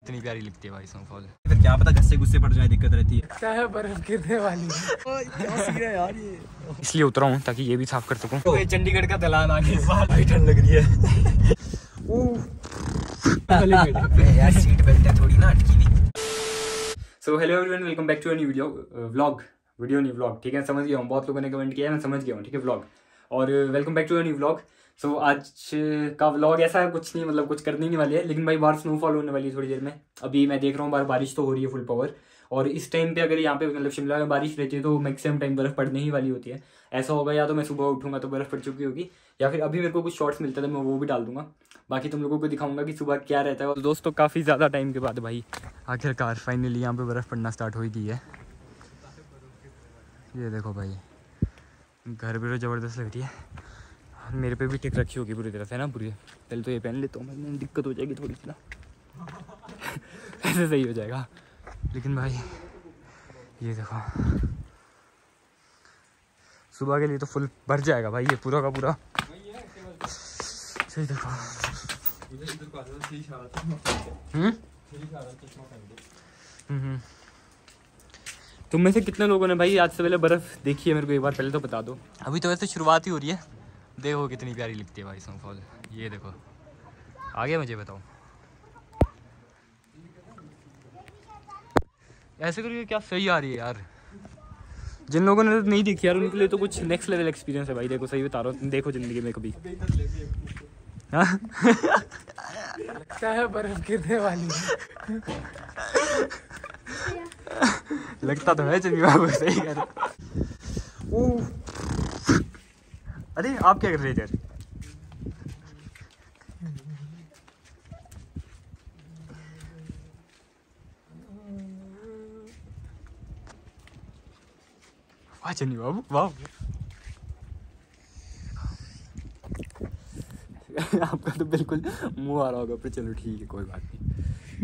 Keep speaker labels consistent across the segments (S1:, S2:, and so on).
S1: कितनी प्यारी लगती है भाई स्नोफॉल।
S2: फिर क्या पता गस्से गुस्से पड़ जाए, दिक्कत रहती है।
S3: क्या है बर्फ गिरने वाली
S2: क्या सीन है यार ये।
S1: इसलिए उतरा हूँ ताकि ये भी साफ कर सकूँ।
S2: तो ये चंडीगढ़ का दलाल आ गया इस बार। भाई ठंड लग रही है। यार सीट बेल्ट है थोड़ी ना अटकी हुई।
S1: So hello everyone, welcome back to a new video नहीं व्लॉग, ठीक है। समझ गया हूँ, बहुत लोगों ने कमेंट किया है, मैं समझ गया हूँ, ठीक है। व्लॉग और welcome back to a new vlog. So आज का व्लॉग ऐसा है, कुछ नहीं, मतलब कुछ करने नहीं वाली है, लेकिन भाई बाहर स्नोफॉल होने वाली है थोड़ी देर में। अभी मैं देख रहा हूँ बाहर बारिश तो हो रही है फुल पावर, और इस टाइम पे अगर यहाँ पे मतलब शिमला में बारिश रहती है तो मैक्सिमम टाइम बर्फ पड़ने ही वाली होती है। ऐसा होगा या तो मैं सुबह उठूंगा तो बर्फ पड़ चुकी होगी, या फिर अभी मेरे को कुछ शॉर्ट्स मिलता है तो मैं वो भी डाल दूंगा। बाकी तुम लोगों को दिखाऊंगा कि सुबह क्या रहता है। तो दोस्तों काफ़ी ज़्यादा टाइम के बाद भाई आखिरकार फाइनली यहाँ पे बर्फ़ पड़ना स्टार्ट हो गई है। ये देखो भाई, घर भी तो ज़बरदस्त लग रही है, और मेरे पे भी टिक रखी होगी पूरी तरह से ना पूरी। पहले तो ये पहन लेता हूँ मैं, दिक्कत हो जाएगी थोड़ी सी ना। ऐसे सही हो जाएगा, लेकिन भाई ये देखो सुबह के लिए तो फुल भर जाएगा भाई ये पूरा का पूरा। सही देखो। तुम में से कितने लोगों ने भाई आज से पहले बर्फ देखी है, मेरे को एक बार पहले तो बता दो। अभी तो वैसे शुरुआत ही हो रही है, देखो कितनी प्यारी लगती है भाई स्नोफॉल। ये देखो आगे मुझे बताओ, ऐसे करके क्या सही आ रही है यार। जिन लोगों ने नहीं देखी यार उनके लिए तो कुछ नेक्स्ट लेवल एक्सपीरियंस है भाई। देखो सही बता रहा हूँ, देखो जिंदगी में कभी। हाँ
S3: क्या है बर्फ गिरने वाली
S1: लगता तो है चंदी बाबू, सही कह रहे। अरे आप क्या कर रहे थे यार? वाह चंदी बाबू वाह। आपका तो बिल्कुल मुंह आ रहा होगा, पर चलो ठीक है कोई बात नहीं।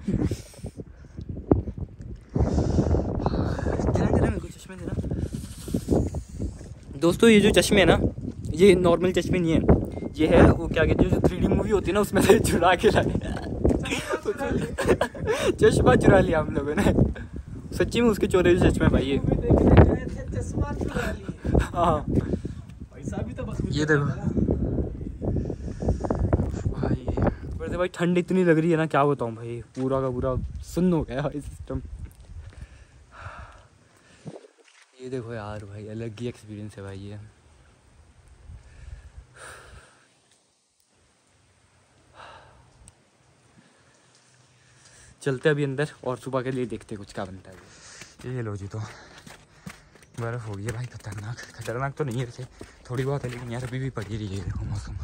S1: मेरे को चश्मे देना। दोस्तों ये जो चश्मे है ना, ये नॉर्मल चश्मे नहीं है, ये है वो क्या कहते हैं जो 3D मूवी होती है ना उसमें से चुरा के लाए। चश्मा चुरा लिया हम लोगों ने, सच्ची में उसके चोरे चश्मे भाई ये। हाँ ये देखो भाई, वैसे भाई ठंड इतनी लग रही है ना, क्या बताऊँ भाई, पूरा का पूरा सुन्न हो गया भाई सिस्टम। ये देखो यार भाई, अलग ही एक्सपीरियंस है भाई ये। चलते अभी अंदर और सुबह के लिए देखते कुछ क्या बनता है। ये लो जी, तो बर्फ़ हो गई है भाई, खतरनाक। खतरनाक तो नहीं है वैसे, थोड़ी बहुत है, लेकिन यार अभी भी पड़ी रही है। देखो मौसम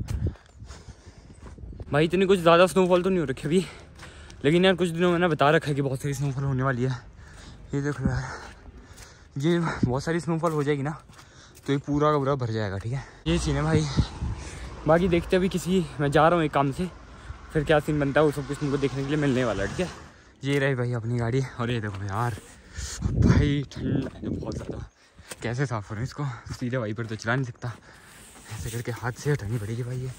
S1: भाई, इतनी कुछ ज़्यादा स्नोफॉल तो नहीं हो रखी अभी, लेकिन यार कुछ दिनों में ना बता रखा है कि बहुत सारी स्नोफॉल होने वाली है। ये देख लो यार, ये बहुत सारी स्नोफॉल हो जाएगी ना तो ये पूरा का पूरा भर जाएगा, ठीक है। ये सीन है भाई, बाकी देखते अभी मैं जा रहा हूँ एक काम से, फिर क्या सीन बनता है वो सब कुछ तुमको देखने के लिए मिलने वाला है, ठीक है। ये रही भाई अपनी गाड़ी, और ये देखो यार भाई ठंड है बहुत ज़्यादा। कैसे साफ़ करूँ इसको, सीधे वाइपर तो चला नहीं सकता, ऐसे करके हाथ से हटानी पड़ेगी भाई ये।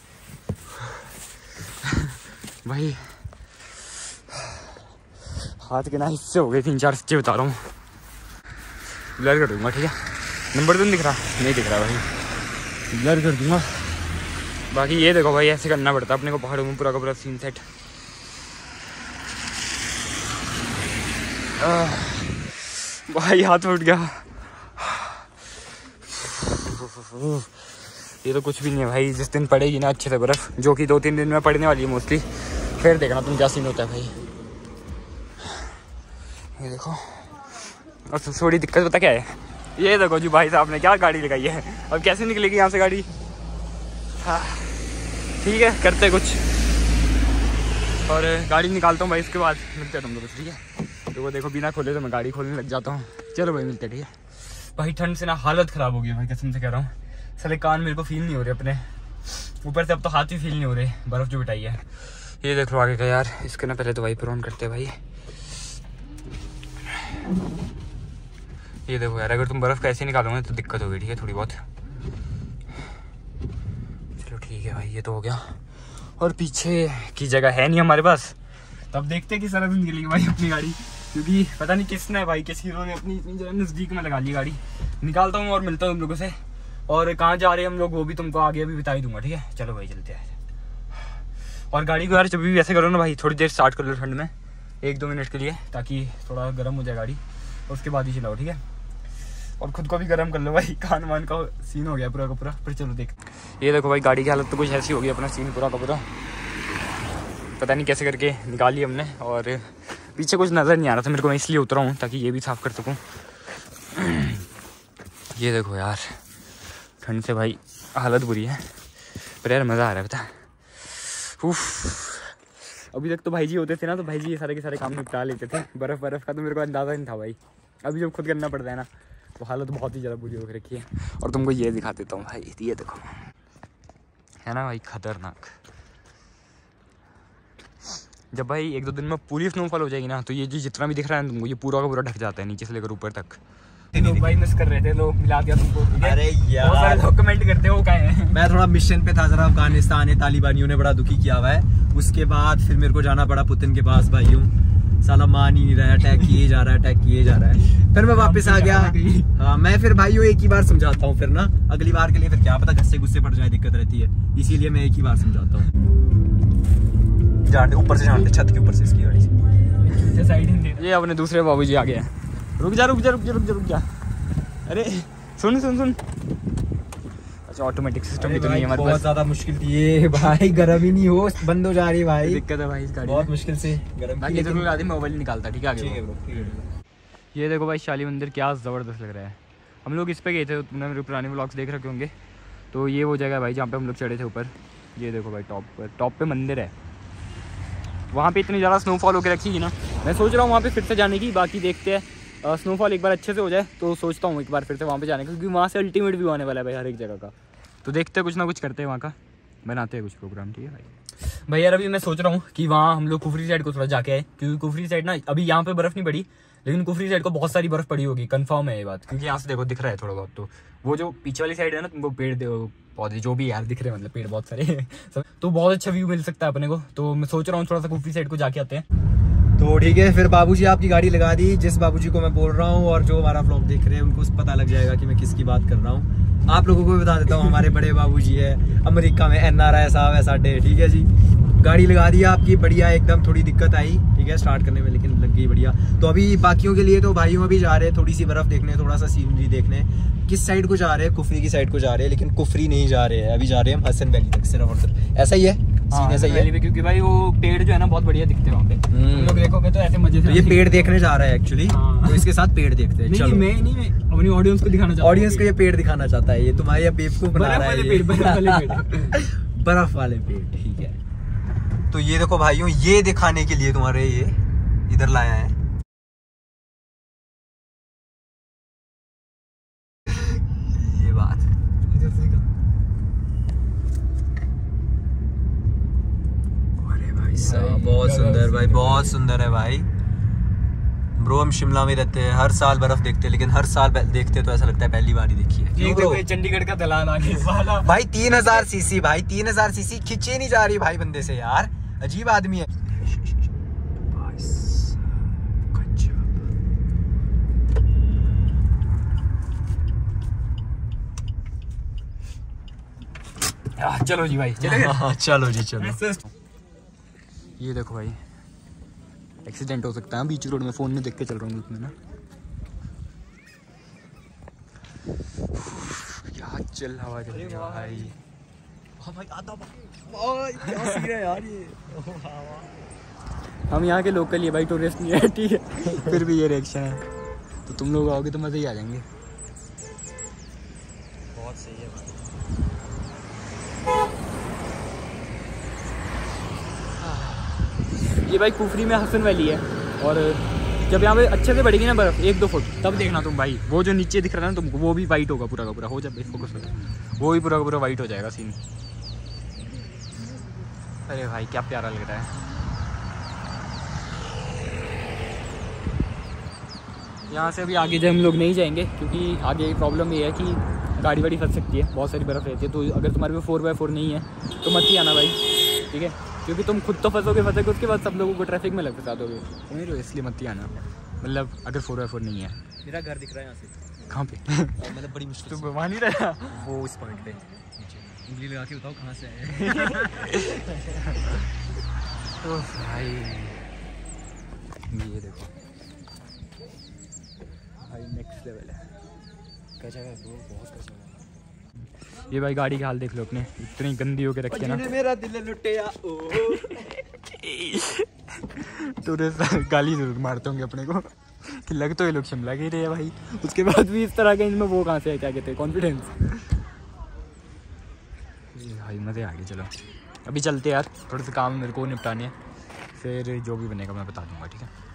S1: भाई हाथ के ना हिस्से हो गए 3-4, सच्चे बता रहा हूँ। ब्लर कर दूंगा, ठीक है। नंबर तो नहीं दिख रहा, नहीं दिख रहा भाई, ब्लर कर दूंगा। बाकी ये देखो भाई, ऐसे करना पड़ता है अपने को पहाड़ों में पूरा का पूरा सीन सेट। भाई हाथ फूट गया। ये तो कुछ भी नहीं है भाई, जिस दिन पड़ेगी ना अच्छे से बर्फ़, जो कि 2-3 दिन में पड़ने वाली है मोस्टली, फिर देखना तुम क्या सीन होता है भाई। ये देखो, और थोड़ी दिक्कत पता क्या है, ये देखो जी भाई साहब ने क्या गाड़ी लगाई है, अब कैसे निकलेगी यहाँ से गाड़ी। हाँ ठीक है, करते कुछ, और गाड़ी निकालता हूँ भाई, इसके बाद मिलते हैं तुम लोग, ठीक है। तो वो देखो बिना खोले तो मैं गाड़ी खोलने लग जाता हूँ। चलो भाई मिलते, ठीक है। भाई ठंड से ना हालत ख़राब हो गई है भाई, कसम से कह रहा हूँ। साले कान मेरे को फील नहीं हो रहे अपने, ऊपर से अब तो हाथ भी फील नहीं हो रहे, बर्फ़ जो बिठाई है। ये देख लो आगे का यार, इसके ना पहले तो वाइपर ऑन करते हैं भाई। ये देखो यार, अगर तुम बर्फ़ कैसे निकालोगे तो दिक्कत होगी, ठीक है, थोड़ी बहुत। चलो ठीक है भाई, ये तो हो गया। और पीछे की जगह है नहीं हमारे पास, तो अब देखते हैं किस तरह से निकलेगी भाई अपनी गाड़ी, क्योंकि पता नहीं किसने भाई किस हीरो ने अपनी इतनी जो नज़दीक में लगा ली गाड़ी। निकालता हूँ और मिलता हूँ तुम लोगों से, और कहाँ जा रहे हैं हम लोग वो भी तुमको आगे अभी बता ही दूंगा, ठीक है। चलो भाई चलते हैं। और गाड़ी को यार जब भी ऐसे करो ना भाई, थोड़ी देर स्टार्ट कर लो ठंड में 1-2 मिनट के लिए, ताकि थोड़ा गर्म हो जाए गाड़ी, उसके बाद ही चलाओ, ठीक है। और खुद को भी गर्म कर लो भाई, कान वान का सीन हो गया पूरा का पूरा। फिर चलो देख, ये देखो भाई गाड़ी की हालत तो कुछ ऐसी हो गई, अपना सीन पूरा का पूरा पता नहीं कैसे करके निकाली हमने। और पीछे कुछ नज़र नहीं आ रहा था मेरे को, मैं इसलिए उतरा हूँ ताकि ये भी साफ़ कर सकूँ। ये देखो यार ठंड से भाई हालत बुरी है, पर यार मज़ा आ रहा है पता। अभी तक तो भाई जी होते थे ना, तो भाई जी ये सारे के सारे काम निपटा लेते थे। बर्फ़ का तो मेरे को अंदाज़ा नहीं था भाई, अभी जब खुद करना पड़ता है ना तो हालत बहुत ही ज़्यादा बुरी हो रखी है। और तुमको ये दिखा देता हूँ भाई, ये देखो है ना भाई खतरनाक। जब भाई 1-2 दिन में पूरी स्नोफॉल हो जाएगी ना, तो ये जितना भी दिख रहा है तुमको, ये पूरा का पूरा ढक जाता है नीचे से लेकर ऊपर तक। लोग भाई मिस कर रहे थे, लोग मिला दिया तुमको।
S2: अरे यार
S1: बहुत सारे लोग कमेंट करते हो क्या है।
S2: मैं थोड़ा मिशन पे था जरा, अफगानिस्तान है, तालिबानियों ने बड़ा दुखी किया हुआ है। उसके बाद फिर मेरे को जाना पड़ा पुतिन के पास भाइयों, साला मान ही नहीं रहा है, अटैक किए जा रहा है, अटैक किए जा रहा है। फिर मैं वापस आ गया। हाँ मैं फिर भाइयों एक ही बार समझाता हूँ, फिर ना अगली बार के लिए फिर क्या पता घस्से गुस्से पड़ जाए, दिक्कत रहती है, इसीलिए मैं एक ही बार समझाता हूँ। जानते ऊपर से, जानते छत के ऊपर से इसकी गाड़ी से
S1: साइड। ये अपने दूसरे बाबूजी आ गए। रुक जा। अरे सुन। अच्छा ऑटोमेटिक सिस्टम भी तो नहीं है हमारे पास, बहुत
S2: ज्यादा मुश्किल थी ये भाई, गर्म ही नहीं हो, बंद हो जा रही है भाई,
S1: दिक्कत है भाई इस गाड़ी
S2: बहुत मुश्किल से गर्म।
S1: बाकी तो आदमी मोबाइल निकालता, ठीक है आगे।
S2: ठीक है ब्रो।
S1: ये देखो भाई शाली मंदिर क्या ज़बरदस्त लग रहा है। हम लोग इस पे गए थे, तुमने मेरे पुराने व्लॉग्स देख रखे होंगे, तो ये वो जगह है भाई जहाँ पे हम लोग चढ़े थे ऊपर। ये देखो भाई टॉप पे मंदिर है, वहाँ पे इतनी ज़्यादा स्नोफॉल होकर रखी है ना, मैं सोच रहा हूँ वहाँ पे फिर से जाने की। बाकी देखते हैं स्नोफॉल एक बार अच्छे से हो जाए तो सोचता हूँ एक बार फिर से वहाँ पे जाने का, क्योंकि वहाँ से अल्टीमेट व्यू आने वाला है भाई हर एक जगह का। तो देखते हैं कुछ ना कुछ करते हैं वहाँ का, बनाते हैं कुछ प्रोग्राम, ठीक है भाई। यार अभी मैं सोच रहा हूँ कि वहाँ हम लोग कुफरी साइड को थोड़ा जाके आए, क्योंकि कुफरी साइड ना अभी यहाँ पे बर्फ़ नहीं पड़ी, लेकिन कुफरी साइड को बहुत सारी बर्फ़ पड़ी होगी, कंफर्म है ये बात, क्योंकि यहाँ से देखो दिख रहा है थोड़ा बहुत। तो वो जो पीछे वाली साइड है ना, तुमको पेड़ पौधे जो भी यार दिख रहे हैं, मतलब पेड़ बहुत सारे तो बहुत अच्छा व्यू मिल सकता है अपने को। तो मैं सोच रहा हूँ थोड़ा सा कुफरी साइड को जाके आते हैं।
S2: तो ठीक है फिर बाबूजी आपकी गाड़ी लगा दी, जिस बाबूजी को मैं बोल रहा हूँ, और जो हमारा व्लॉग देख रहे हैं उनको पता लग जाएगा कि मैं किसकी बात कर रहा हूँ। आप लोगों को भी बता देता हूँ, हमारे बड़े बाबूजी है अमेरिका में, NRI साहब ऐसा डे, ठीक है जी। गाड़ी लगा दी आपकी बढ़िया एकदम, थोड़ी दिक्कत आई ठीक है स्टार्ट करने में, लेकिन लग गई बढ़िया। तो अभी बाकियों के लिए तो भाइयों अभी जा रहे हैं थोड़ी सी बर्फ़ देखने, थोड़ा सा सीनरी देखने। किस साइड को जा रहे हैं? कुफरी की साइड को जा रहे हैं, लेकिन कुफरी नहीं जा रहे हैं, अभी जा रहे हैं हम हसन वैली तक सिर्फ और सिर्फ। ऐसा ही है सीन, ऐसा ही है,
S1: क्योंकि भाई वो पेड़ जो है ना बहुत बढ़िया दिखते हैं वहाँ पे, तुम लोग देखोगे तो ऐसे मजे से।
S2: ये पेड़ देखने जा रहा है एक्चुअली, तो इसके साथ पेड़ देखते हैं। चलो
S1: मैं अपनी ऑडियंस को दिखाना चाहता हूँ,
S2: ऑडियंस को ये पेड़ दिखाना चाहता है, ये तुम्हारे बेवकूफ बना रहा है, बर्फ वाले पेड़, ठीक है। तो ये देखो भाइयों, ये दिखाने के लिए तुम्हारे ये इधर लाया है, ये बात। अरे भाई साहब बहुत सुंदर भाई, बहुत सुंदर है भाई। ब्रो हम शिमला में रहते हैं, हर साल बर्फ देखते हैं, लेकिन हर साल देखते तो ऐसा लगता है पहली बार ही देखी है।
S1: देखो ये चंडीगढ़ का दलाल आ गया
S2: भाई 3000 सीसी भाई, 3000 सीसी खींचे नहीं जा रही भाई बंदे से यार, अजीब आदमी है।
S1: चलो जी भाई
S2: चलो जी चलो।
S1: ये देखो भाई एक्सीडेंट हो सकता है बीच रोड में, फोन में देख के चल रहा हूँ उसमें ना। क्या चल हवा चल रही है भाई,
S2: यार ये
S1: हम यहाँ के लोकल ही भाई, टूरिस्ट नहीं है ठीक है, फिर भी ये रिएक्शन है। तो तुम लोग आओगे तो मजे ही आ जाएंगे।
S2: बहुत सही है भाई।
S1: ये भाई कुफरी में हसन वैली है, और जब यहाँ पे अच्छे से बढ़ेगी ना बर्फ 1-2 फुट, तब देखना तुम भाई, वो जो नीचे दिख रहा है ना तुमको, वो भी वाइट होगा पूरा का पूरा, हो जाए फोकस हो जाए, वो भी पूरा का पूरा वाइट हो जाएगा सीन। अरे भाई क्या प्यारा लग रहा है। यहाँ से अभी आगे जब हम लोग नहीं जाएंगे, क्योंकि आगे प्रॉब्लम ये है कि गाड़ी वाड़ी फंस सकती है, बहुत सारी बर्फ़ रहती है। तो अगर तुम्हारे पे 4x4 नहीं है तो मत ही आना भाई, ठीक है। क्योंकि तुम खुद तो फंसोगे उसके बाद सब लोगों को ट्रैफिक में फंसा दोगे, समझ लो, इसलिए मत ही आना। मतलब अगर 4x4 नहीं है।
S2: मेरा घर दिख रहा है यहाँ से।
S1: कहाँ पे?
S2: मतलब बड़ी मुश्किल
S1: तो वहाँ नहीं रहा
S2: वो इस पॉइंट पे नीचे। उंगली लगा के बताओ कहाँ से आए।
S1: तो भाई ये देखो भाई नेक्स्ट लेवल है,
S2: गजब है ब्रो, बहुत गजब है।
S1: ये भाई गाड़ी के हाल देख लो अपने, इतनी गंदी होके रखे ना।
S2: मेरा दिल लुटिया
S1: तो गाली जरूर मारते होंगे अपने को कि लग तो ये लोग शिमला के ही रहे हैं भाई, उसके बाद भी इस तरह के इनमें वो कहाँ से है, क्या कहते हैं, कॉन्फिडेंस। भाई मज़े आ गए। चलो अभी चलते यार, थोड़े से काम मेरे को निपटाने हैं, फिर जो भी बनेगा मैं बता दूंगा, ठीक है।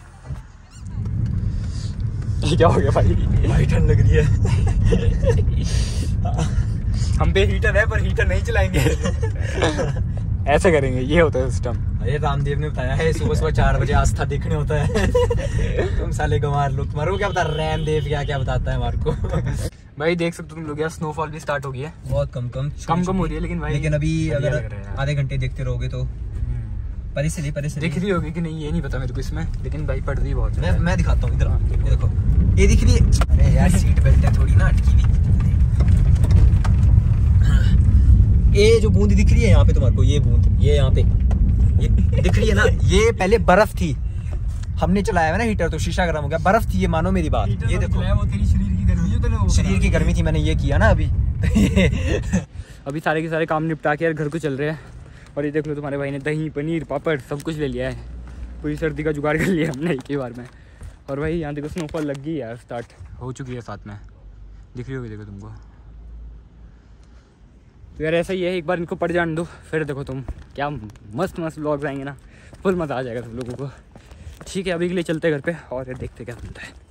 S1: क्या हो गया भाई ठंड लग रही है। हम पे हीटर है पर हीटर नहीं चलाएंगे। ऐसे करेंगे, ये होता है सिस्टम।
S2: अरे रामदेव ने बताया है सुबह सुबह 4 बजे आस्था देखने होता है। तुम साले गंवार लोग, तुम्हारे को क्या बता, रामदेव क्या बताता है हमारे को।
S1: भाई देख सकते हो तुम लोग यार, स्नोफॉल भी स्टार्ट हो गई है,
S2: बहुत कम
S1: हो रही है, लेकिन भाई
S2: अभी अगर आधे घंटे देखते रहोगे तो परे से
S1: दिख रही होगी कि नहीं ये नहीं पता मेरे को इसमें, लेकिन भाई पड़ रही बहुत है।
S2: मैं दिखाता हूँ, इधर ये देखो, ये दिख रही है। अरे यार सीट बेल्ट है थोड़ी ना अटकी हुई। ये जो बूंद दिख रही है यहाँ पे तुम्हारे को, ये बूंद, ये यहाँ पे ये दिख रही है ना, ये पहले बर्फ थी, हमने चलाया है ना हीटर तो शीशा गर्म हो गया, बर्फ थी ये, मानो मेरी बात। ये देखो
S1: वो तेरी शरीर की गर्मी है, तो
S2: शरीर की गर्मी थी, मैंने ये किया ना अभी।
S1: अभी सारे के सारे काम निपटा के यार घर को चल रहे हैं। और ये देख लो तुम्हारे भाई ने दही पनीर पापड़ सब कुछ ले लिया है, पूरी सर्दी का जुगाड़ कर लिया हमने एक ही बार में। और भाई यहाँ देखो स्नोफॉल लग गई यार, स्टार्ट हो चुकी है, साथ में दिख रही होगी देखो तुमको। तो यार ऐसा ही है, एक बार इनको पड़ जाने दो, फिर देखो तुम क्या मस्त व्लॉग्स आएंगे ना, फुल मज़ा आ जाएगा सब लोगों को। ठीक है अभी के लिए चलते हैं घर पे और देखते क्या बनता है।